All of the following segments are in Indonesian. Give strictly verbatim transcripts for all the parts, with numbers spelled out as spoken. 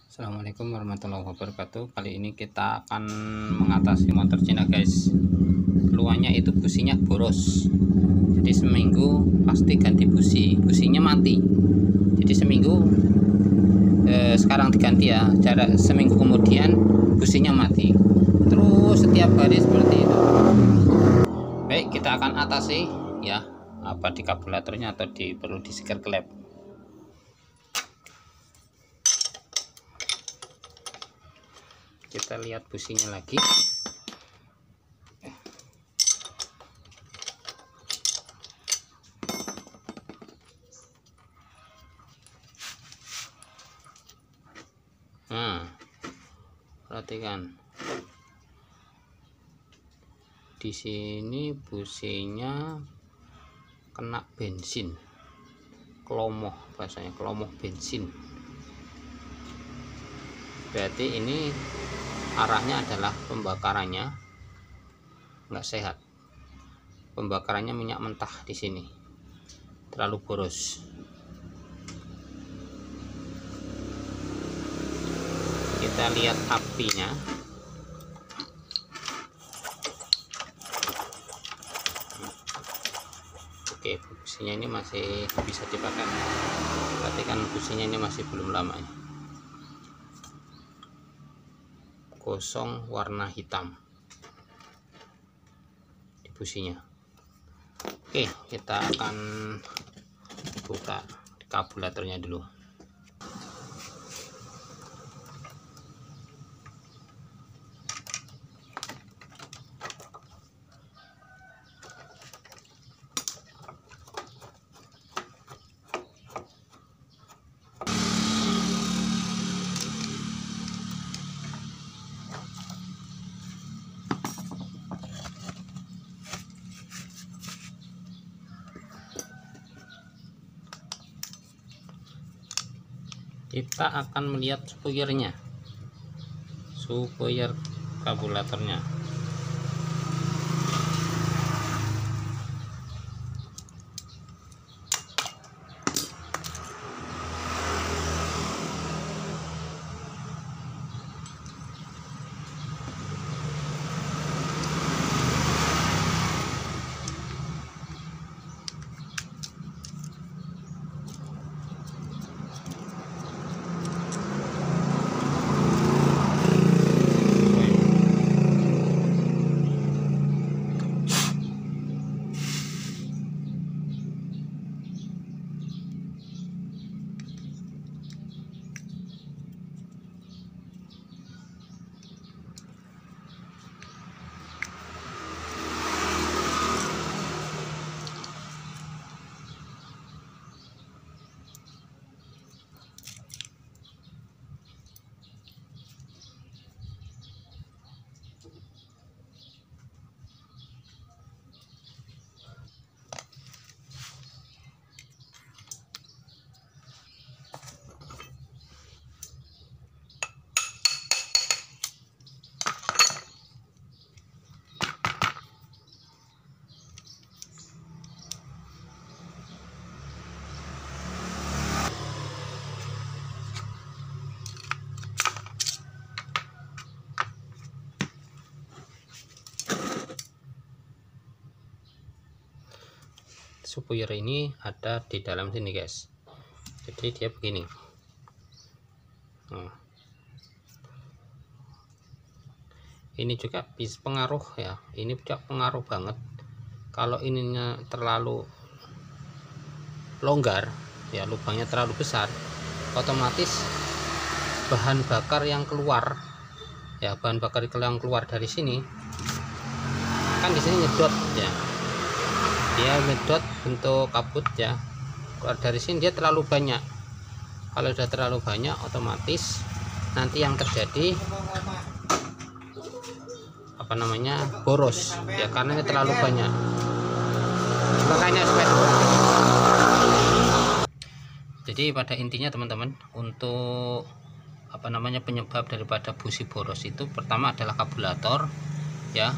Assalamualaikum warahmatullahi wabarakatuh. Kali ini kita akan mengatasi motor Cina, guys. Keluhannya itu businya boros. Jadi seminggu pasti ganti busi, businya mati. Jadi seminggu eh, sekarang diganti ya, jarak seminggu kemudian businya mati. Terus setiap hari seperti itu. Baik, kita akan atasi ya, apa di karburatornya atau di perlu di seker klep. Kita lihat businya lagi. Nah, perhatikan di sini businya kena bensin, kelomoh, bahasanya kelomoh bensin. Berarti ini arahnya adalah pembakarannya nggak sehat. Pembakarannya minyak mentah di sini terlalu boros. Kita lihat apinya. Oke, businya ini masih bisa dipakai. Perhatikan businya ini masih belum lama ya. Kosong warna hitam di businya. Oke, kita akan buka karburatornya dulu. Kita akan melihat spoilernya, spoiler karburatornya. Spoiler ini ada di dalam sini, guys. Jadi dia begini. Nah, ini juga bisa pengaruh ya. Ini juga pengaruh banget. Kalau ininya terlalu longgar, ya lubangnya terlalu besar, otomatis bahan bakar yang keluar, ya bahan bakar yang keluar dari sini, kan di sini nyedot ya. Dia medot bentuk kabut ya, keluar dari sini dia terlalu banyak. Kalau sudah terlalu banyak, otomatis nanti yang terjadi apa namanya boros ya, karena ini terlalu banyak. Makanya supaya jadi pada intinya teman-teman, untuk apa namanya penyebab daripada busi boros itu pertama adalah karburator ya.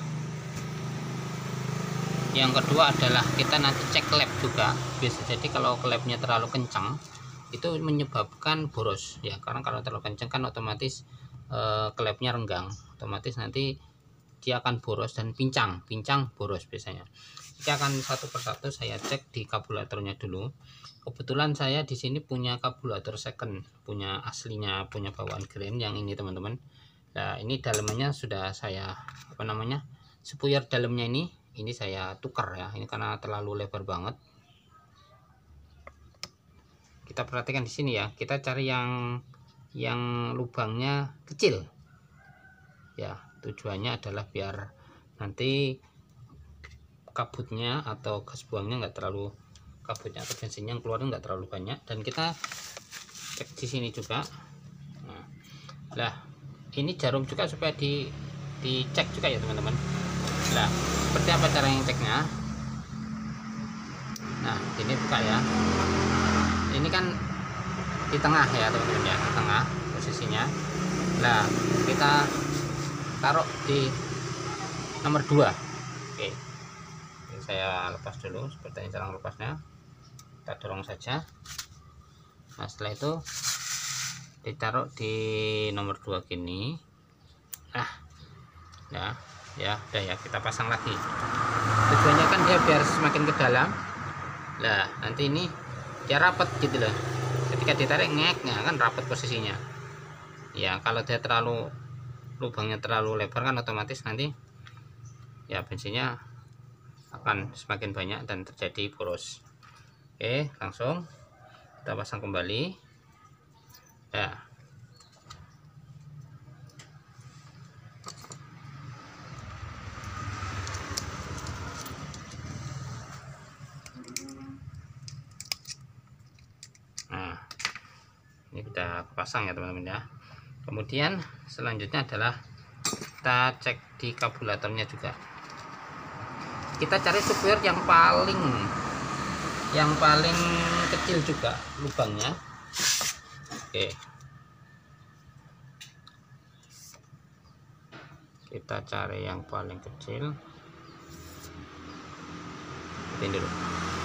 Yang kedua adalah kita nanti cek klep juga. Bisa jadi kalau klepnya terlalu kencang, itu menyebabkan boros ya, karena kalau terlalu kencang kan otomatis eh, klepnya renggang, otomatis nanti dia akan boros dan pincang pincang boros biasanya. Kita akan satu persatu saya cek di karburatornya dulu. Kebetulan saya di sini punya karburator second, punya aslinya, punya bawaan Grand yang ini teman-teman. Nah ini dalamnya sudah saya apa namanya spuyer dalamnya ini ini saya tukar ya, ini karena terlalu lebar banget. Kita perhatikan di sini ya, kita cari yang yang lubangnya kecil ya, tujuannya adalah biar nanti kabutnya atau gas buangnya enggak terlalu, kabutnya atau bensinnya yang keluar enggak terlalu banyak. Dan kita cek di sini juga. Nah, lah ini jarum juga supaya di dicek juga ya teman-teman. Nah seperti apa cara yang ceknya? Nah ini buka ya, ini kan di tengah ya teman-teman ya, di tengah posisinya. Nah kita taruh di nomor dua. Oke, ini saya lepas dulu seperti ini cara lepasnya, kita dorong saja. Nah setelah itu ditaruh di nomor dua gini. Nah ya ya udah ya, kita pasang lagi. Tujuannya kan dia biar semakin ke dalam. Nah nanti ini dia rapat gitu loh, ketika ditarik ngek ya kan rapat posisinya ya. Kalau dia terlalu lubangnya terlalu lebar kan otomatis nanti ya bensinnya akan semakin banyak dan terjadi boros. Oke, langsung kita pasang kembali ya. Nah ini kita pasang ya teman-teman ya. Kemudian selanjutnya adalah kita cek di karburatornya juga. Kita cari spuyer yang paling yang paling kecil juga lubangnya. Oke, kita cari yang paling kecil ini dulu.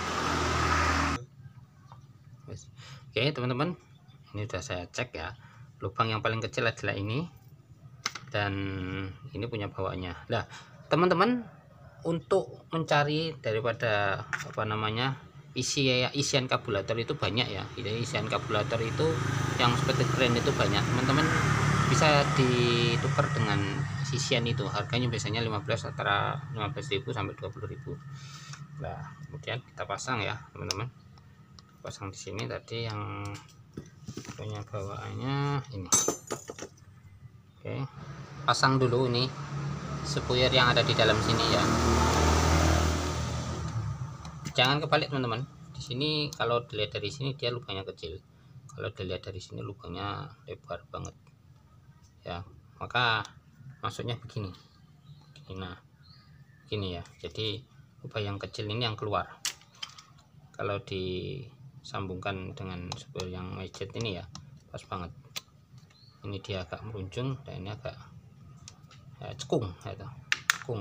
Oke teman-teman, ini sudah saya cek ya, lubang yang paling kecil adalah ini dan ini punya bawaannya. Nah teman-teman, untuk mencari daripada apa namanya isi isian karburator itu banyak ya. Jadi isian karburator itu yang seperti Grand itu banyak teman-teman, bisa ditukar dengan isian itu, harganya biasanya lima belas, antara lima belas ribu sampai dua puluh ribu. Nah kemudian kita pasang ya teman-teman, pasang di sini tadi yang punya bawaannya ini. Oke, pasang dulu ini spuyer yang ada di dalam sini ya, jangan kebalik teman-teman. Di sini kalau dilihat dari sini dia lubangnya kecil, kalau dilihat dari sini lubangnya lebar banget ya, maka masuknya begini, nah gini ya. Jadi lubang yang kecil ini yang keluar. Kalau disambungkan dengan spuyer yang majet ini ya pas banget. Ini dia agak meruncung dan ini agak ya, cekung ya, cekung.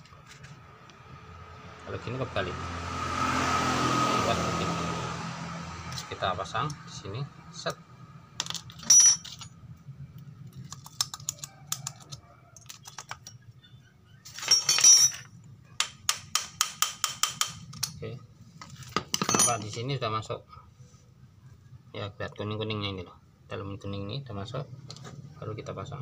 Kalau gini kebalik. Buat begini. Kita pasang di sini, set. Oke. Nah, di sini sudah masuk. Ya, lihat kuning-kuningnya ini loh. Dalam kuning ini sudah masuk. Baru kita pasang.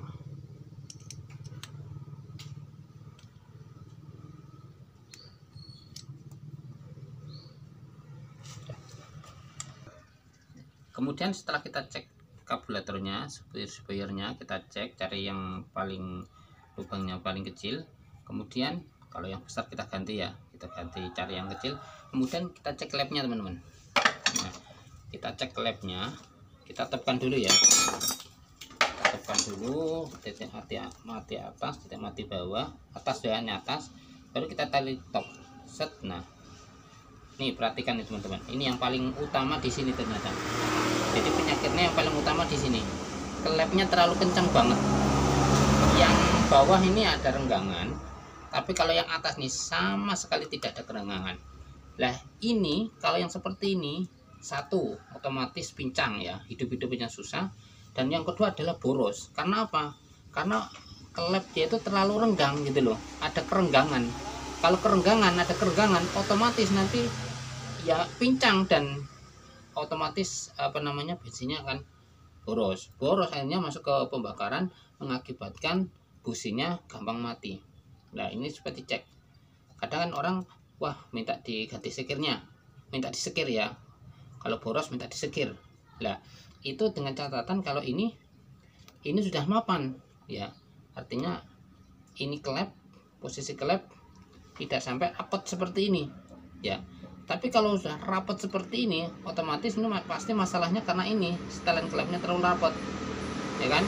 Kemudian setelah kita cek karburatornya, spuyer-spuyernya kita cek, cari yang paling lubangnya paling kecil. Kemudian kalau yang besar kita ganti ya, kita ganti cari yang kecil. Kemudian kita cek lepnya teman-teman. Nah, kita cek lepnya, kita tekan dulu ya. Tekan dulu titik mati mati atas, titik mati bawah, atas ya, atas. Baru kita tarik top. Set. Nah, nih perhatikan nih teman-teman, ini yang paling utama di sini ternyata. Jadi penyakitnya yang paling utama di sini, kelepnya terlalu kencang banget. Yang bawah ini ada renggangan, tapi kalau yang atas nih sama sekali tidak ada kerenggangan. Lah ini kalau yang seperti ini satu otomatis pincang ya, hidup-hidupnya susah. Dan yang kedua adalah boros. Karena apa? Karena klep dia itu terlalu renggang gitu loh, ada kerenggangan. Kalau kerenggangan, ada kerenggangan, otomatis nanti ya pincang dan otomatis apa namanya bensinnya akan boros. Boros akhirnya masuk ke pembakaran, mengakibatkan businya gampang mati. Nah ini seperti cek. Kadang kan orang wah minta diganti sekirnya, minta disekir ya. Kalau boros minta disekir. Nah itu dengan catatan kalau ini ini sudah mapan ya, artinya ini klep, posisi klep tidak sampai rapat seperti ini ya. Tapi kalau sudah rapat seperti ini, otomatis ini pasti masalahnya karena ini setelan klepnya terlalu rapat ya kan.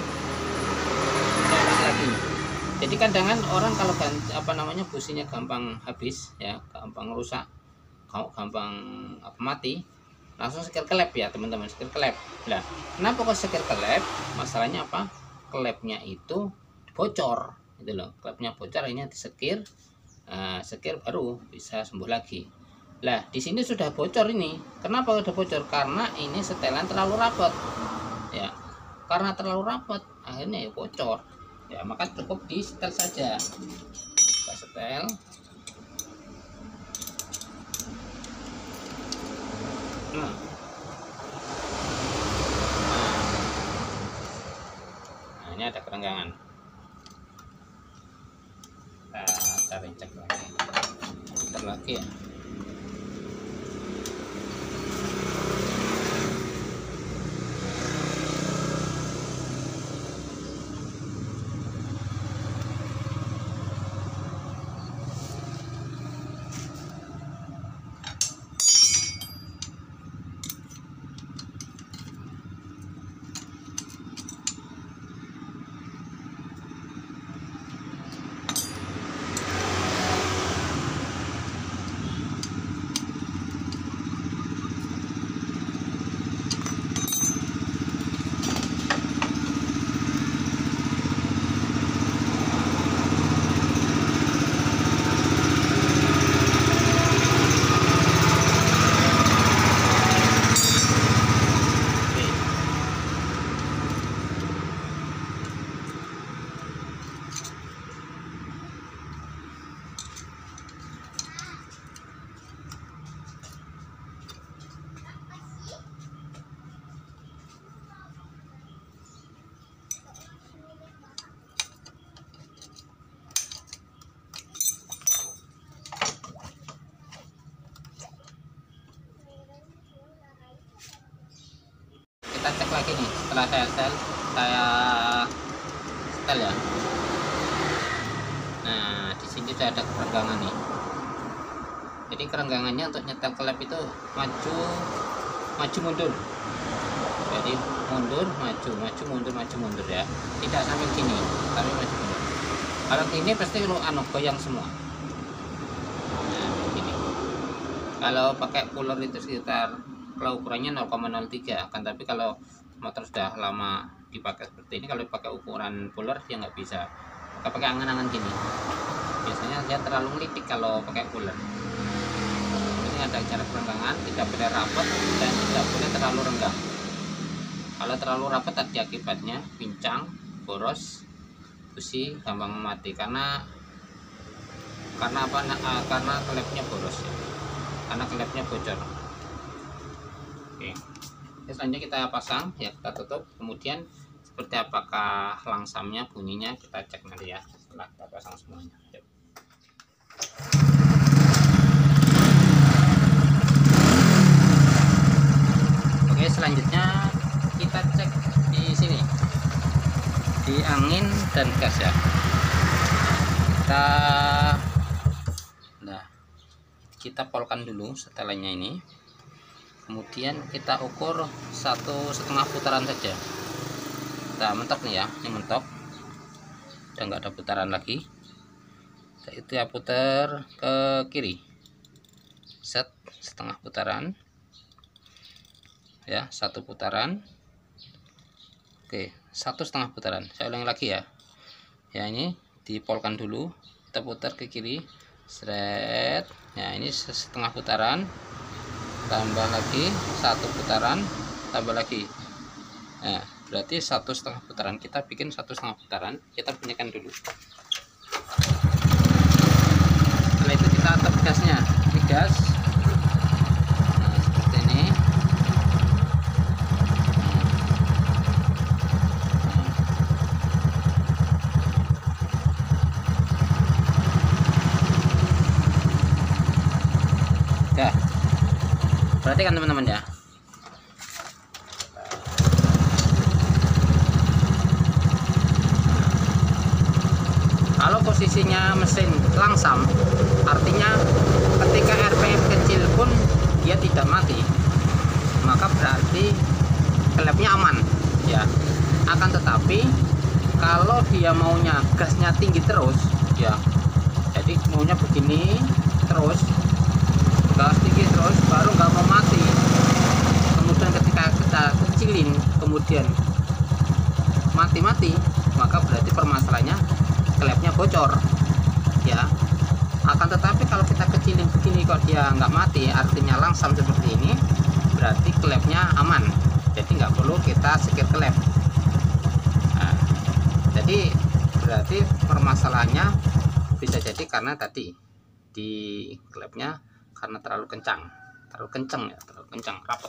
Lagi jadi kadang orang kalau apa namanya businya gampang habis ya, gampang rusak, gampang apa, mati, langsung sekir klep ya teman-teman, sekir klep. Nah kenapa kok sekir klep? Masalahnya apa? Klepnya itu bocor gitu loh, klepnya bocor, akhirnya disekir, uh, sekir baru bisa sembuh lagi. Lah di sini sudah bocor ini. Kenapa udah bocor? Karena ini setelan terlalu rapat ya, karena terlalu rapat akhirnya ya bocor ya. Maka cukup di setel saja, kita setel. Nah, nah ini ada kerenggangan. Kita cari cek lagi, putar lagi ya. Kita cek lagi nih setelah saya setel, saya setel ya. Nah di sini sudah ada kerenggangan nih. Jadi kerenggangannya untuk nyetel klep itu maju maju mundur. Jadi mundur maju maju mundur maju mundur ya. Tidak sampai sini, tapi maju mundur. Kalau ini pasti lu anu goyang semua. Nah begini. Kalau pakai puller itu sekitar, kalau ukurannya nol koma nol tiga kan, tapi kalau motor sudah lama dipakai seperti ini, kalau pakai ukuran puller dia nggak bisa. Maka pakai angan-angan gini, biasanya dia terlalu ngelitik kalau pakai puller. Ini ada cara kerenggangan, tidak boleh rapat dan tidak boleh terlalu renggang. Kalau terlalu rapat tadi akibatnya pincang, boros, busi gampang mati karena karena apa? Nah, karena klepnya boros ya, karena klepnya bocor. Oke, selanjutnya kita pasang ya, kita tutup. Kemudian seperti apakah langsamnya, bunyinya kita cek nanti ya setelah kita pasang semuanya. Yuk. Oke, selanjutnya kita cek di sini di angin dan gas ya. Kita nah kita polkan dulu setelannya ini. Kemudian kita ukur satu setengah putaran saja. Kita mentok nih ya, ini mentok, udah nggak ada putaran lagi. Itu ya, putar ke kiri, set setengah putaran ya, satu putaran. Oke, satu setengah putaran. Saya ulangi lagi ya. Ya ini dipolkan dulu, kita putar ke kiri, seret. Ya ini setengah putaran. tambah lagi satu putaran, tambah lagi. Nah, berarti satu setengah putaran. Kita bikin satu setengah putaran, kita bunyikan dulu. Setelah itu kita tap gasnya, ini gas. Nah, seperti ini. Ya, perhatikan teman-teman ya. Kalau posisinya mesin langsam, artinya ketika R P M kecil pun dia tidak mati, maka berarti klepnya aman ya. Akan tetapi kalau dia maunya gasnya tinggi terus ya, jadi maunya begini terus, gas tinggi terus baru nggak mau mati, kemudian ketika kita kecilin kemudian mati-mati, maka berarti permasalahannya klepnya bocor ya. Akan tetapi kalau kita kecilin begini kok dia nggak mati, artinya langsam seperti ini, berarti klepnya aman, jadi nggak perlu kita sekir klep. Nah, jadi berarti permasalahannya bisa jadi karena tadi di klepnya karena terlalu kencang, terlalu kencang ya, terlalu kencang, rapet.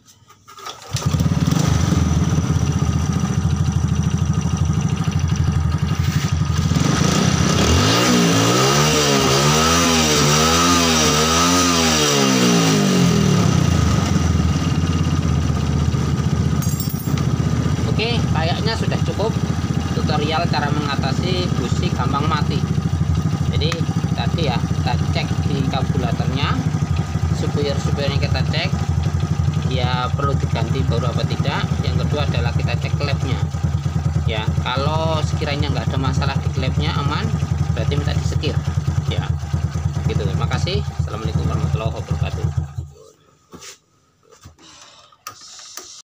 Oke, kayaknya sudah cukup tutorial cara mengatasi busi gampang mati. Jadi tadi ya, kita cek di karburatornya, supir-supirnya kita cek dia perlu diganti baru apa tidak. Yang kedua adalah kita cek klepnya ya. Kalau sekiranya nggak ada masalah di klepnya aman, berarti minta disekir ya gitu. Terima kasih. Assalamualaikum warahmatullahi wabarakatuh.